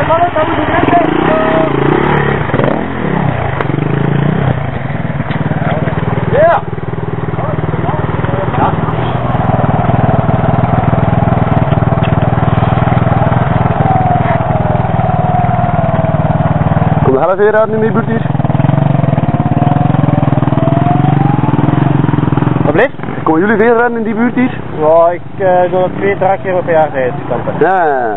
Kom de helft weer uit in die buurt hier? Wat blijft? Komen jullie weer rijden in die buurt hier? Ja, ik doe dat 2, 3 keer per jaar rijden. Ja.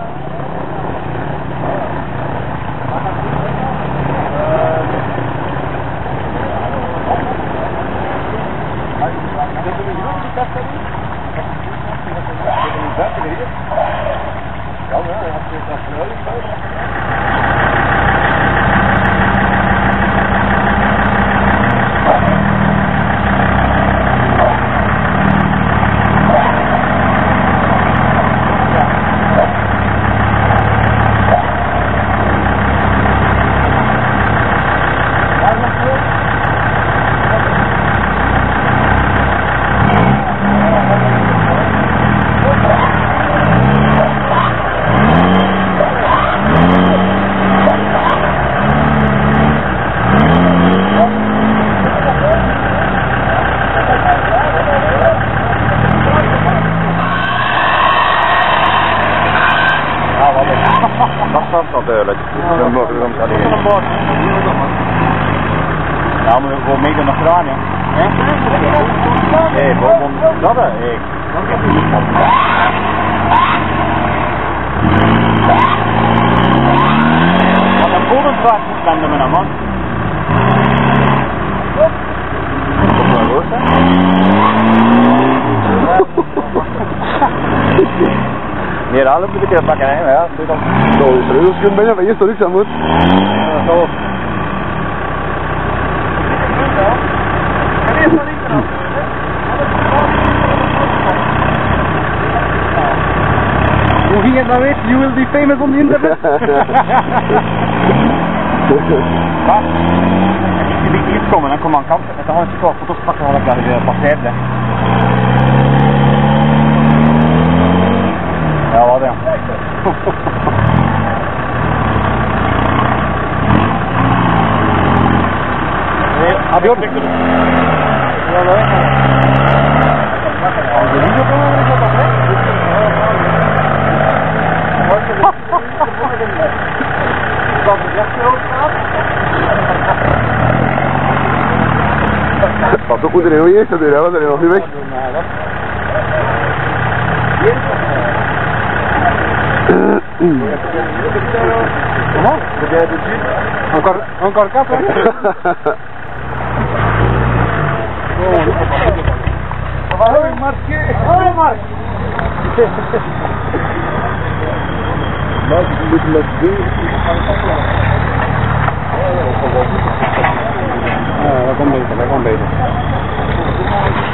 Dat staat wel duidelijk. Dan mogen we hem alleen. Ja, maar we gewoon mee nog gedaan, ja. Nee, boven dat hè. Wat een bodemvraag moet dan met een man. Kom maar los, hè. Meer halen moet ik er pakken, hè? Ja, doe dan. Zo, is er dus bijna van eerst niks aan moet. Zo. Hoe ging het nou weer? You will be famous on the internet? Wat? Als je hier komen, dan kom je aan kant en dan gaan we gewoon foto's pakken wat ik daar weer passeerde. Ja, wat ja. Heb je ook niks te doen? Ja, leuk. Als je niet op een is dat hè? Dat is echt zo staat. Pas op, moet er heel eerst doen, hè? Want er is nog niet weg. Comment? Encore 4 Oh, marqué! Oh, Marc! Maar je moet met doen. Ja, dat komt beter, dat komt beter.